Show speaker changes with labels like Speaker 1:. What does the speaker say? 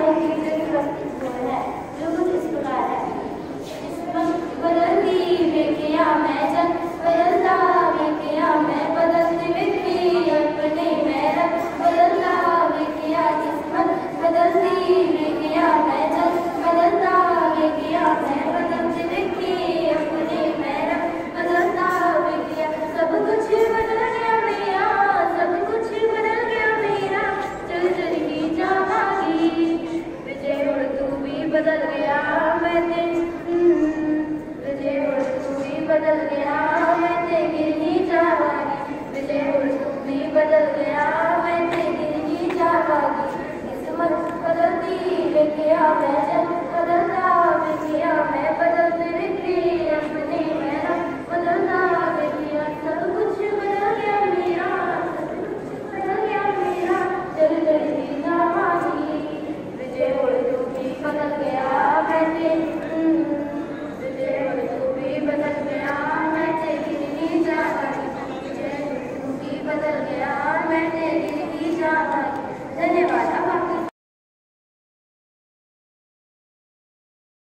Speaker 1: जो कुछ इस प्रकार है। बदलती विकिया मैं जन बदलता विकिया मैं बदलती विकी अपने मेरा बदलता विकिया किस्मत बदलती विकिया मैं जन बदलता विकिया मैं बदलती विकी अपने मेरा बदलता विकिया सब कुछ बदल गया मेरा सब कुछ बदल गया मेरा चल चल की जावागी विजय और तू भी बदल गया मैं विजय और तू भी बदल गया मैं गिरनी जावागी विजय और तू भी बदल गया मैं गिरनी जावागी किस्मत बदलती विकिया मैं